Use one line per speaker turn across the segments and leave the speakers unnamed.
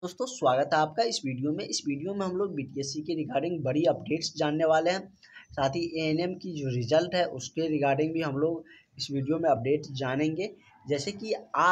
दोस्तों स्वागत है आपका इस वीडियो में। इस वीडियो में हम लोग बीटीएससी के रिगार्डिंग बड़ी अपडेट्स जानने वाले हैं। साथ ही एएनएम की जो रिजल्ट है उसके रिगार्डिंग भी हम लोग इस वीडियो में अपडेट जानेंगे। जैसे कि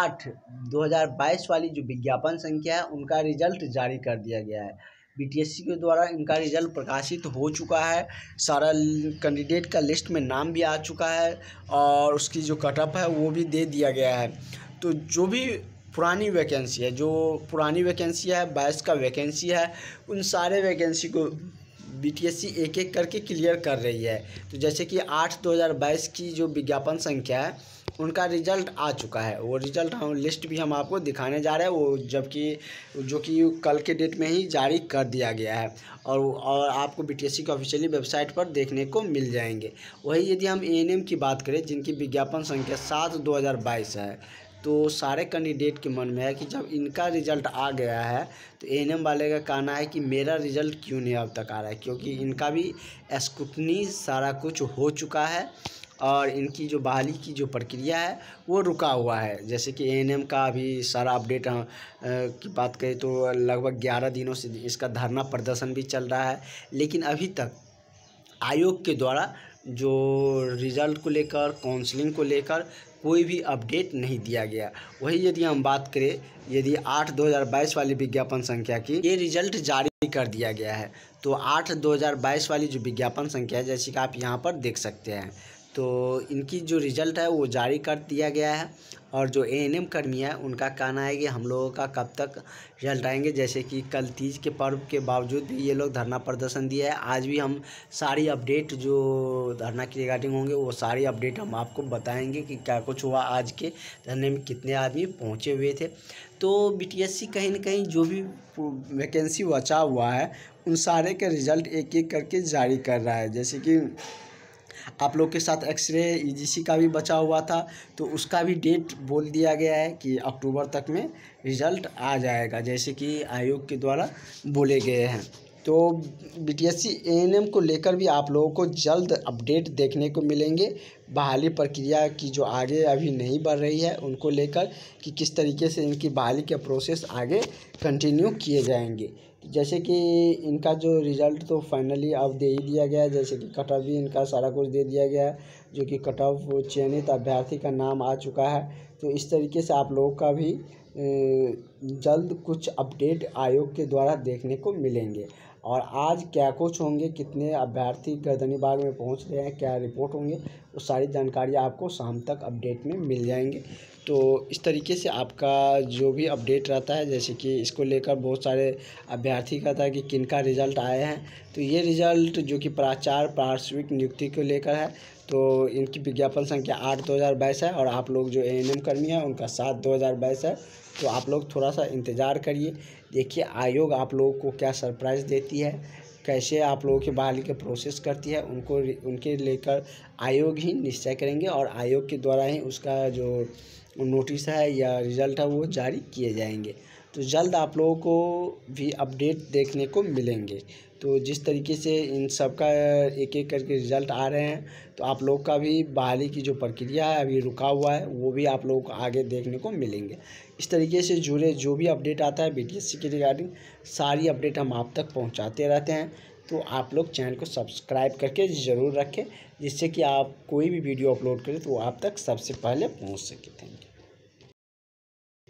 8/2022 वाली जो विज्ञापन संख्या है उनका रिजल्ट जारी कर दिया गया है। बीटीएससी के द्वारा इनका रिजल्ट प्रकाशित हो चुका है। सारा कैंडिडेट का लिस्ट में नाम भी आ चुका है और उसकी जो कटअप है वो भी दे दिया गया है। तो जो भी पुरानी वैकेंसी है, जो पुरानी वैकेंसी है 22 का वैकेंसी है, उन सारे वैकेंसी को बीटीएससी एक एक करके क्लियर कर रही है। तो जैसे कि 8/2022 की जो विज्ञापन संख्या है उनका रिजल्ट आ चुका है। वो रिजल्ट हम लिस्ट भी हम आपको दिखाने जा रहे हैं, वो जबकि जो कि कल के डेट में ही जारी कर दिया गया है और आपको बीटीएससी की ऑफिशियली वेबसाइट पर देखने को मिल जाएंगे। वही यदि हम एएनएम की बात करें जिनकी विज्ञापन संख्या 7/2022 है, तो सारे कैंडिडेट के मन में है कि जब इनका रिज़ल्ट आ गया है तो एएनएम वाले का कहना है कि मेरा रिज़ल्ट क्यों नहीं अब तक आ रहा है, क्योंकि इनका भी स्क्रूटनी सारा कुछ हो चुका है और इनकी जो बहाली की जो प्रक्रिया है वो रुका हुआ है। जैसे कि एएनएम का अभी सारा अपडेट की बात करें तो लगभग 11 दिनों से इसका धरना प्रदर्शन भी चल रहा है, लेकिन अभी तक आयोग के द्वारा जो रिज़ल्ट को लेकर, काउंसलिंग को लेकर कोई भी अपडेट नहीं दिया गया। वही यदि हम बात करें, यदि 8/2022 वाली विज्ञापन संख्या की ये रिज़ल्ट जारी कर दिया गया है, तो 8/2022 वाली जो विज्ञापन संख्या है जैसे कि आप यहाँ पर देख सकते हैं, तो इनकी जो रिज़ल्ट है वो जारी कर दिया गया है। और जो एएनएम कर्मी है उनका कहना है कि हम लोगों का कब तक रिजल्ट आएंगे। जैसे कि कल तीज के पर्व के बावजूद भी ये लोग धरना प्रदर्शन दिया है। आज भी हम सारी अपडेट जो धरना की रिगार्डिंग होंगे वो सारी अपडेट हम आपको बताएंगे कि क्या कुछ हुआ, आज के धरने में कितने आदमी पहुँचे हुए थे। तो बीटीएससी कहीं ना कहीं जो भी वैकेंसी बचा हुआ है उन सारे के रिज़ल्ट एक एक करके जारी कर रहा है। जैसे कि आप लोग के साथ एक्सरे ईजीसी का भी बचा हुआ था, तो उसका भी डेट बोल दिया गया है कि अक्टूबर तक में रिज़ल्ट आ जाएगा, जैसे कि आयोग के द्वारा बोले गए हैं। तो बीटीएससी एएनएम को लेकर भी आप लोगों को जल्द अपडेट देखने को मिलेंगे। बहाली प्रक्रिया की जो आगे अभी नहीं बढ़ रही है उनको लेकर कि किस तरीके से इनकी बहाली के प्रोसेस आगे कंटिन्यू किए जाएंगे। जैसे कि इनका जो रिज़ल्ट तो फाइनली अब दे ही दिया गया है। जैसे कि कट ऑफ भी इनका सारा कुछ दे दिया गया है, जो कि कट ऑफ चयनित अभ्यर्थी का नाम आ चुका है। तो इस तरीके से आप लोगों का भी जल्द कुछ अपडेट आयोग के द्वारा देखने को मिलेंगे। और आज क्या कुछ होंगे, कितने अभ्यर्थी गर्दनीबाग में पहुंच रहे हैं, क्या रिपोर्ट होंगे, वो सारी जानकारी आपको शाम तक अपडेट में मिल जाएंगे। तो इस तरीके से आपका जो भी अपडेट रहता है, जैसे कि इसको लेकर बहुत सारे अभ्यर्थी कहता है कि किनका रिज़ल्ट आए हैं, तो ये रिज़ल्ट जो कि प्राचार्य पार्श्विक नियुक्ति को लेकर है, तो इनकी विज्ञापन संख्या 8/2022 है और आप लोग जो एएनएम कर्मी है उनका 7/2022 है। तो आप लोग थोड़ा सा इंतज़ार करिए, देखिए आयोग आप लोगों को क्या सरप्राइज़ देती है, कैसे आप लोगों की बहाली के प्रोसेस करती है, उनके लेकर आयोग ही निश्चय करेंगे और आयोग के द्वारा ही उसका जो नोटिस है या रिज़ल्ट है वो जारी किए जाएंगे। तो जल्द आप लोगों को भी अपडेट देखने को मिलेंगे। तो जिस तरीके से इन सब का एक एक करके रिज़ल्ट आ रहे हैं, तो आप लोग का भी बहाली की जो प्रक्रिया है अभी रुका हुआ है वो भी आप लोगों को आगे देखने को मिलेंगे। इस तरीके से जुड़े जो भी अपडेट आता है बीटीएससी के रिगार्डिंग सारी अपडेट हम आप तक पहुंचाते रहते हैं। तो आप लोग चैनल को सब्सक्राइब करके ज़रूर रखें, जिससे कि आप कोई भी वीडियो अपलोड करें तो वो आप तक सबसे पहले पहुँच सके। Thank you.